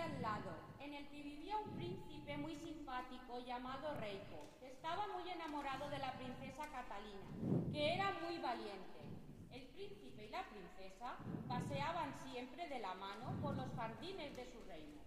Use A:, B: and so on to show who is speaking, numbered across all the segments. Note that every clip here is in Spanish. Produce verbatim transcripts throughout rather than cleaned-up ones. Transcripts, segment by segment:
A: al lado, en el que vivía un príncipe muy simpático llamado Reiko, que estaba muy enamorado de la princesa Catalina, que era muy valiente. El príncipe y la princesa paseaban siempre de la mano por los jardines de su reino.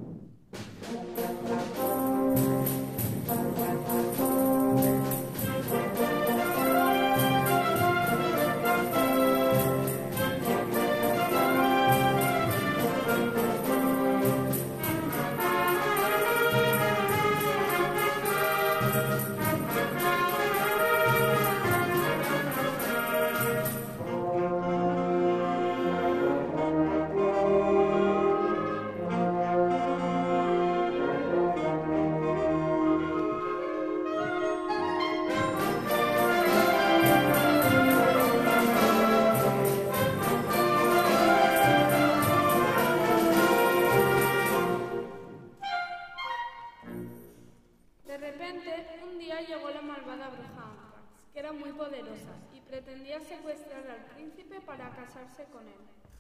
B: Pretendía secuestrar al príncipe para casarse con él.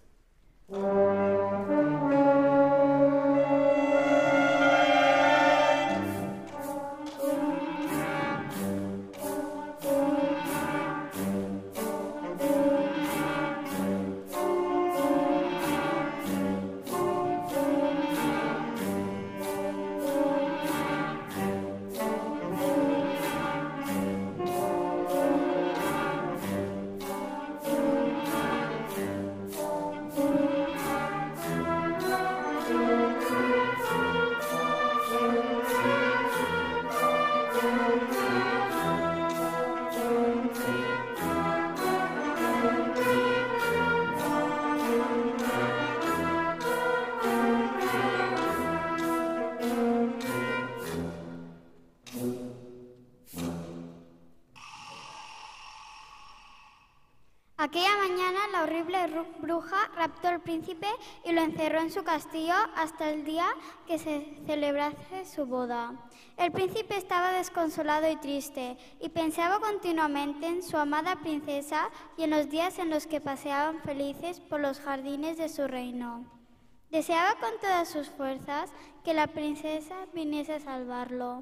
C: Aquella mañana la horrible bruja raptó al príncipe y lo encerró en su castillo hasta el día que se celebrase su boda. El príncipe estaba desconsolado y triste y pensaba continuamente en su amada princesa y en los días en los que paseaban felices por los jardines de su reino. Deseaba con todas sus fuerzas que la princesa viniese a salvarlo.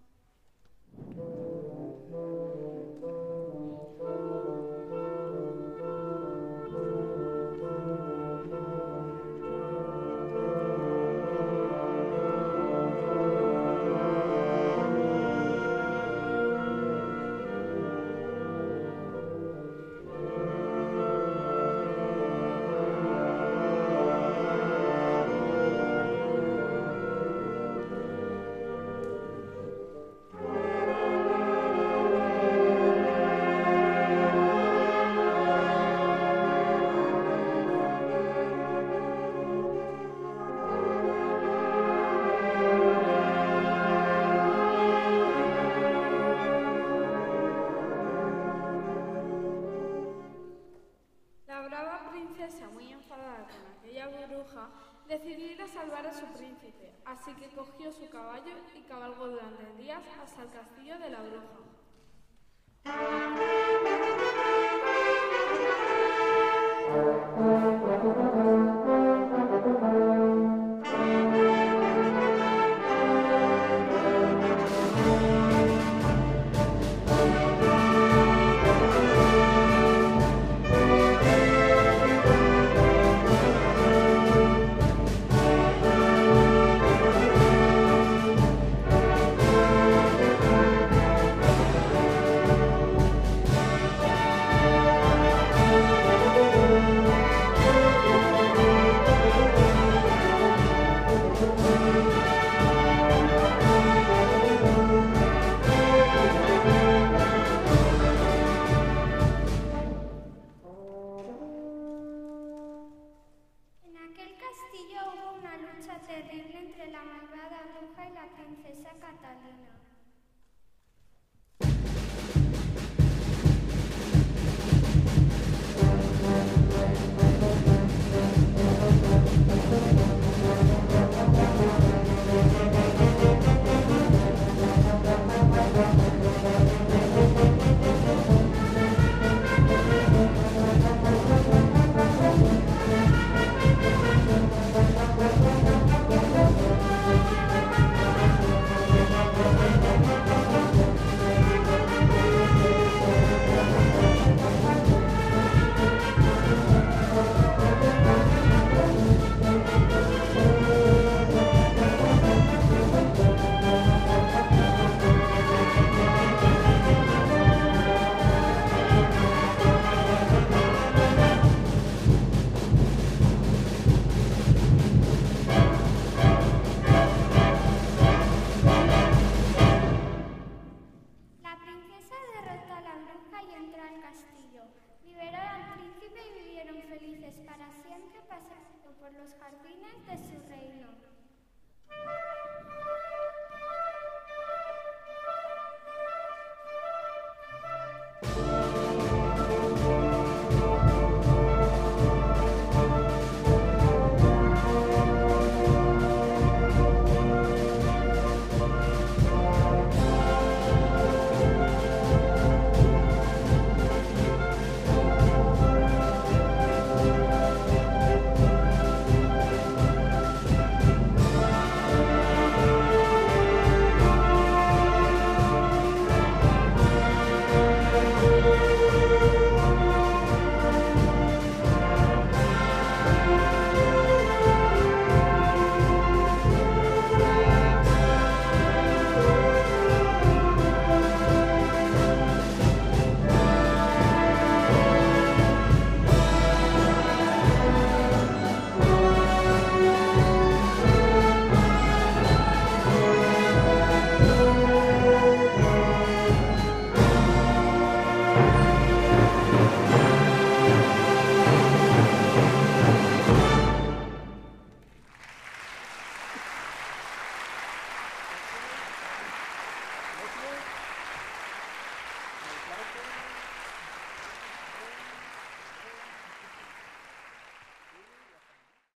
C: Decidió ir a salvar a su príncipe, así que cogió su caballo y cabalgó durante días hasta el castillo de la bruja. Terrible entre la malvada bruja y la princesa Catalina. paseando por los jardines de su reino.